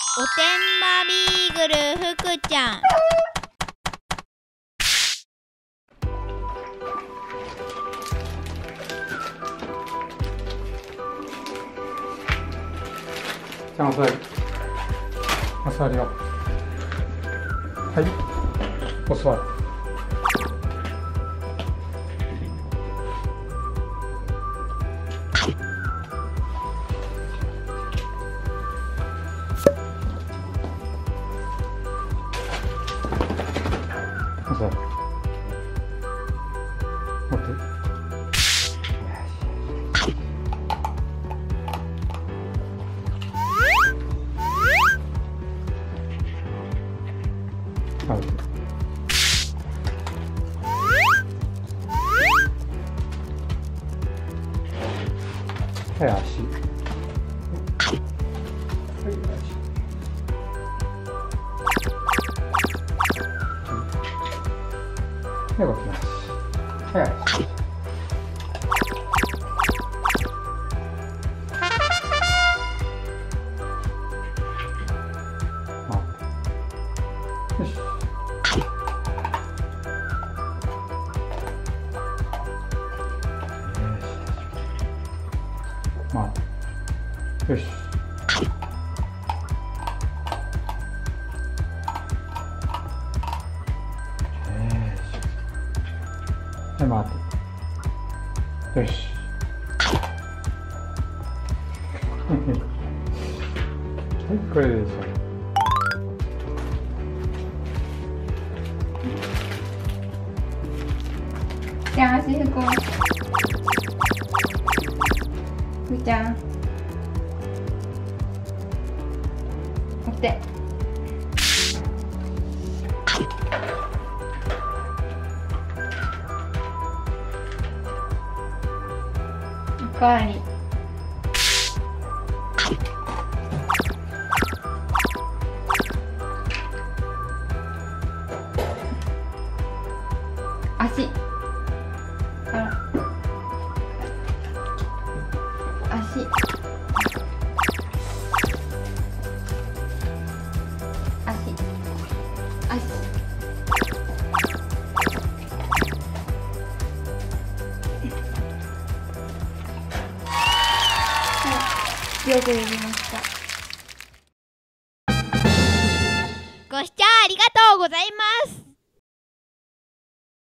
おてんばビーグル福ちゃん。 じゃあお座り。お座りを。はい。お座り。お座り。持って。はい。はい、足。はい、はい、動きます。はい、足。よし。まあ、よし。はい、回って。よし。はい、これでしょ。 じゃあ足拭こう。ふーちゃん。持って。おかわり。足。あら。足。足。足。はい、よくできました。